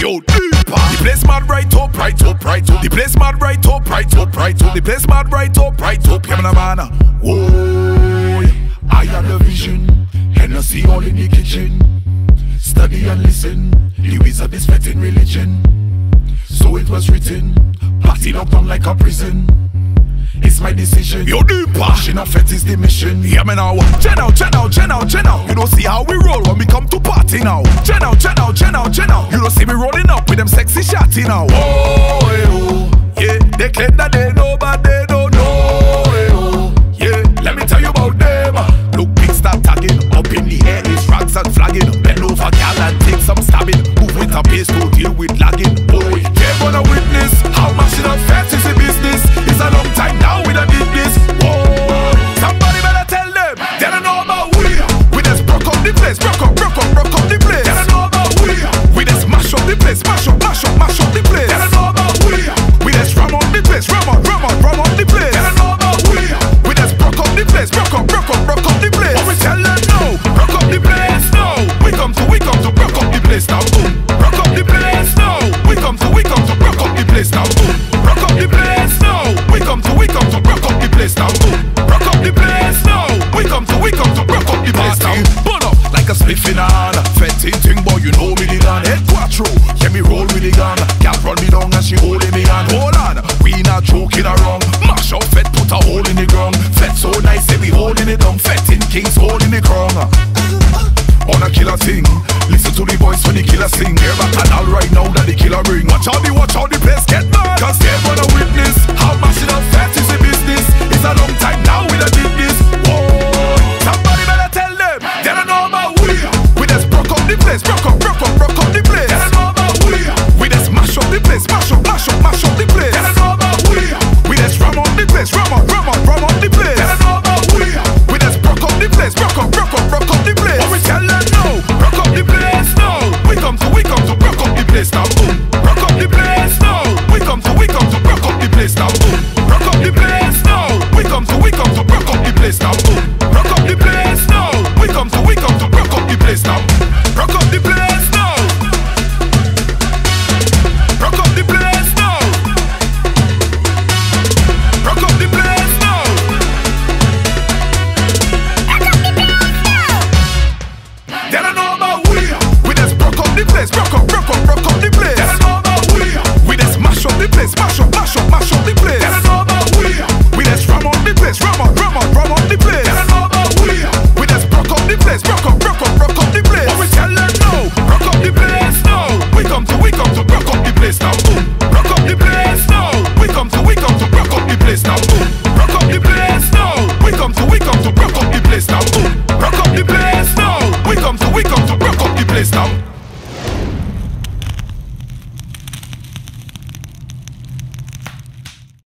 Yo, deeper. The place mad right up, right up, right up. The place mad right up, right up, right up. The place mad right up, right up. Yeah, man. Whoa, I have the vision. Hennessy all in the kitchen. Study and listen. The wizard is fet in religion. So it was written. Party locked on like a prison. It's my decision. Yo, deeper. She not fet is the mission. Yeah, me now. Chen out. You don't see how we roll when we come to party now. Chen out. You don't see me rolling up with them sexy shotty now. Oh, yeah. They claim that they know, but they don't know. Yeah, let me tell you about them. Look, big start tagging. Up in the air is rags and flagging. Bend over, gal, and take some stabbing. Move with a pace to deal with lagging. Boy, they're gonna witness how much it affects is the business. It's a long time now we done did this. Whoa, somebody better tell them. They don't know about we. We just broke up the place. Broke up the place. They don't know about we. We just mash up the place. Mash up the place. They don't know about we. We just ram up the place. Ram up the place. They don't know about we. We just broke up the place. Broke up the place. What we tell them no. Broke up the place. No. We come to broke up the place now. Boom. Broke up the place. No. We come to broke up the place now. Boom. Broke up the place. No. We come to broke up the place now. Boom. Broke up the place. No. We come to broke up the place now. Burn up like a spliff in a hand. Fetting thing, boy, you know me the gun. Head quattro, yeah me roll with the gun. Can't run me down and she holding me hand. Hold on, we not joking around. Mash up fed, put a hole in the ground. Fed so nice, say we holding it down. Fetting kings holding the crown. On a killer thing, listen to the voice when the killer sing. Hear back and all right now that the killer ring. Watch how the place get mad. Cause they're gonna witness